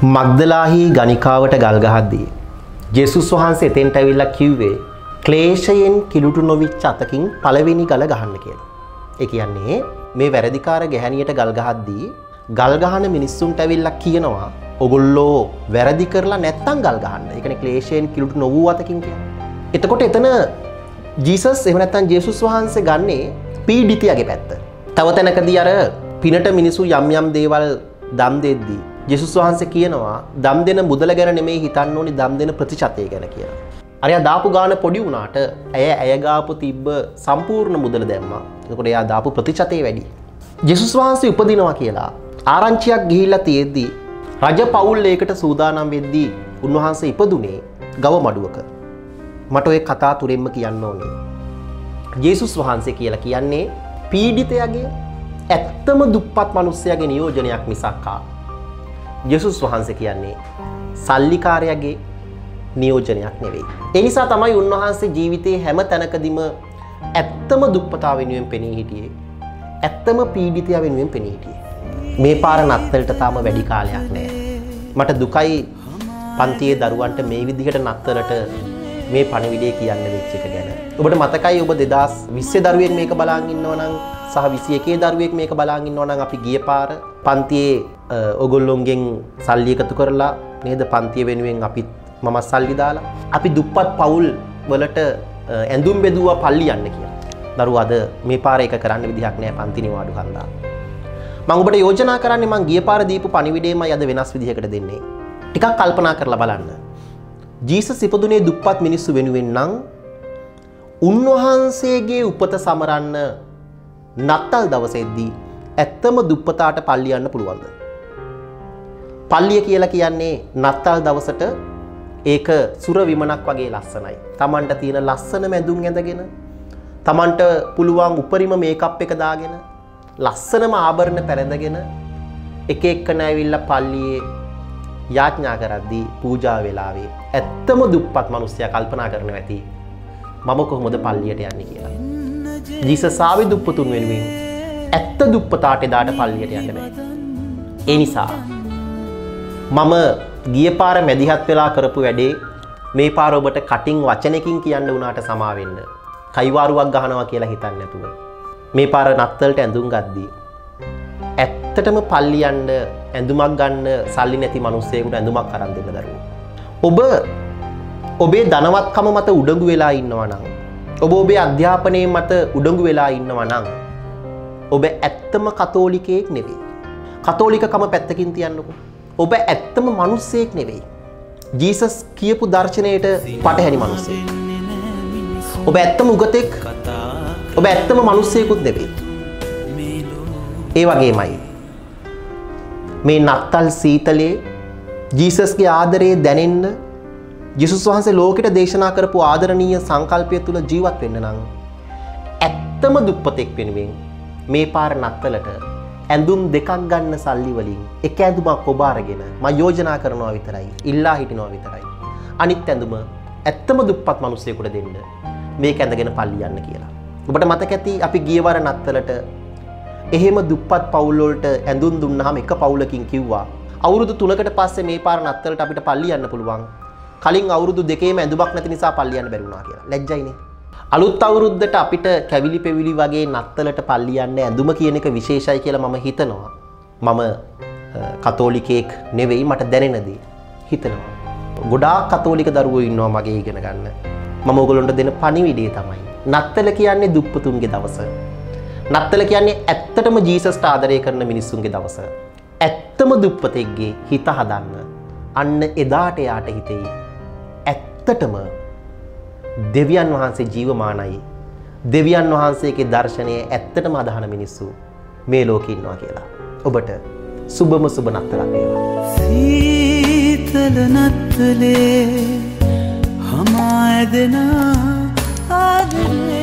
මග්දලාහි ගණිකාවට ගල් ගහද්දී ජේසුස් වහන්සේ එතෙන්ට ඇවිල්ලා කිව්වේ ක්ලේශයෙන් කිලුටු නොවිච්ච අතකින් පළවෙනි ගල ගහන්න කියලා. ඒ කියන්නේ මේ වැරදිකාර ගැහණියට ගල් ගහද්දී ගල් ගහන මිනිස්සුන්ට ඇවිල්ලා කියනවා ඔගොල්ලෝ වැරදි කරලා නැත්තම් ගල් ගහන්න. ඒ කියන්නේ ක්ලේශයෙන් කිලුටු නොවූ අතකින් කියන්නේ. එතකොට එතන ජීසස් එහෙම නැත්තම් ජේසුස් වහන්සේ ගන්නේ පීඩිතයාගේ පැත්ත. තව තැනකදී අර පිනට මිනිසු යම් යම් දේවල් දම් දෙද්දී ජේසුස් වහන්සේ කියනවා දම් දෙන මුදල ගැන නෙමෙයි හිතන්න ඕනි දම් දෙන ප්‍රතිශතය ගැන කියලා. අරයා දාපු ගාන පොඩි වුණාට ඇය ගාපු තිබ්බ සම්පූර්ණ මුදල දැම්මා. එතකොට එයා දාපු ප්‍රතිශතය වැඩි. ජේසුස් වහන්සේ උපදිනවා කියලා ආරංචියක් ගිහිල්ලා තියෙද්දී රජ පවුල් ඒකට සූදානම් වෙද්දී උන්වහන්සේ ඉපදුනේ ගව මඩුවක. මට ඔය කතා තුරෙන්ම කියන්න ඕනේ. ජේසුස් වහන්සේ කියලා කියන්නේ පීඩිතයාගේ ඇත්තම දුප්පත් මිනිස්සයාගේ නියෝජනයක් මිසක්කා. ජේසුස් වහන්සේ කියන්නේ සල්ලිකාරයාගේ නියෝජනයක් නෙවෙයි. ඒ නිසා තමයි උන්වහන්සේ ජීවිතේ හැම තැනකදීම ඇත්තම දුප්පතා වෙනුවෙන් පෙනී හිටියේ. ඇත්තම පීඩිතයා වෙනුවෙන් පෙනී හිටියේ. මේ පාර නත්තලට තාම වැඩි කාලයක් නැහැ. මට දුකයි පන්තියේ දරුවන්ට මේ විදිහට නත්තලට මේ පණිවිඩය කියන්න වෙච්ච එක ගැන. ඔබට මතකයි ඔබ 2020 දරුවෙක් මේක බලන් ඉන්නවා නම් සහ 21 දරුවෙක් මේක බලන් ඉන්නවා නම් අපි ගිය පාර පන්තියේ ඔගොල්ලොන්ගෙන් සල්ලි එකතු කරලා නේද පන්තිය වෙනුවෙන් අපිත් මම සල්ලි දාලා අපි දුප්පත් පවුල් වලට ඇඳුම් බෙදුවා පල්ලි යන්න කියලා. දරුවෝ අද මේ පාර එක කරන්න විදිහක් නැහැ පන්ති නිවාඩු හන්දා. මම ඔබට යෝජනා කරන්නේ මම ගිය පාර දීපු පණිවිඩයමයි අද වෙනස් විදිහකට දෙන්නේ. ටිකක් කල්පනා කරලා බලන්න. ජීසස් ඉපදුනේ දුප්පත් මිනිස්සු වෙනුවෙන් නම් උන්වහන්සේගේ උපත සමරන්න නත්තල් දවසේදී ඇත්තම දුප්පතාට පල්ලි යන්න පුළුවන්ද? පල්ලිය කියලා කියන්නේ නත්තල් දවසට ඒක සුර විමනක් වගේ ලස්සනයි. Tamanට තියෙන ලස්සන මැදුම් ඇඳගෙන, Tamanට පුළුවන් උපරිම මේකප් එක දාගෙන, ලස්සනම ආභරණ පැරඳගෙන එක එක්කන ඇවිල්ලා පල්ලියේ යාඥා කරද්දී පූජා වෙලාවේ ඇත්තම දුප්පත් මිනිස්සයා කල්පනා කරනවා ඇති මම කොහොමද පල්ලියට යන්නේ කියලා. ජීසස් ආවේ දුප්පතුන් වෙනුවෙන්. ඇත්ත දුප්පතාට එදාට පල්ලියට යන්න බෑ. ඒ නිසා මම ගිය පාර මැදිහත් වෙලා කරපු වැඩේ මේ පාර ඔබට කටින් වචනකින් කියන්න උනාට සමා වෙන්න. කයිවාරුවක් ගහනවා කියලා හිතන්නේ නැතුව. මේ පාර නත්තලට ඇඳුම් ගද්දී ඇත්තටම පල්ලි යන්න ඇඳුමක් ගන්න සල්ලි නැති මිනිස්සෙකුට ඇඳුමක් අරන් දෙන්න දරුවෝ. ඔබ ඔබේ ධනවත්කම මත උඩඟු වෙලා ඉන්නවා නම් ඔබ ඔබේ අධ්‍යාපනයේ මත උඩඟු වෙලා ඉන්නවා නම් ඔබ ඇත්තම කතෝලිකයෙක් නෙවෙයි. කතෝලිකකම පැත්තකින් තියන්නකෝ. ඔබ ඇත්තම මිනිස්සෙක් නෙවෙයි. ජීසස් කියපු දර්ශනයට පටහැනි මිනිස්සෙක්. ඔබ ඇත්තම උගතෙක්. ඔබ ඇත්තම මිනිස්සෙකුත් නෙවෙයි. ඒ වගේමයි මේ නත්තල් සීතලේ ජීසස්ගේ ආදරේ දැනෙන්න ජේසුස් වහන්සේ ලෝකෙට දේශනා කරපු ආදරණීය සංකල්පය තුල ජීවත් වෙන්න නම් ඇත්තම දුප්පතෙක් වෙනුවෙන් මේ පාර නත්තලට ඇඳුම් දෙකක් ගන්න සල්ලි වලින් එක ඇඳුමක් ඔබ අරගෙන මම යෝජනා කරනවා විතරයි ඉල්ලා හිටිනවා විතරයි අනිත් ඇඳුම ඇත්තම දුප්පත් මිනිස්සෙකුට දෙන්න මේක ඇඳගෙන පල්ලි යන්න කියලා. ඔබට මතක ඇති අපි ගියවර නත්තලට එහෙම දුප්පත් පවුල් වලට ඇඳුම් දුන්නාම එක පවුලකින් කිව්වා අවුරුදු 3කට පස්සේ මේ පාර නත්තලට අපිට පල්ලි යන්න පුළුවන්. කලින් අවුරුදු දෙකේම ඇඳුමක් නැති නිසා පල්ලි යන්න බැරි වුණා කියලා. ලැජ්ජයිනේ. අලුත් අවුරුද්දට අපිට කැවිලි පෙවිලි වගේ නත්තලට පල්ලි යන්න ඇඳුම කියන එක විශේෂයි කියලා මම හිතනවා. මම කතෝලිකයෙක් නෙවෙයි මට දැනෙන දේ හිතනවා. ගොඩාක් කතෝලික දරුවෝ ඉන්නවා මගේ ඉගෙන ගන්න. මම ඕගොල්ලන්ට දෙන පණිවිඩය තමයි නත්තල කියන්නේ දුප්පතුන්ගේ දවස. නත්තල කියන්නේ ඇත්තටම ජීසස්ට ආදරය කරන මිනිස්සුන්ගේ දවස. ඇත්තම දුප්පතෙක්ගේ හිත හදන්න. අන්න එදාට යාට හිතෙයි ඇත්තටම දෙවියන් වහන්සේ ජීවමානයි. දෙවියන් වහන්සේගේ දර්ශනය ඇත්තටම අදහන මිනිස්සු මේ ලෝකේ ඉන්නවා කියලා. ඔබට සුබම සුබ නත්තලක් වේවා. සීතල නත්තලේ හමායදෙනා ආදරේ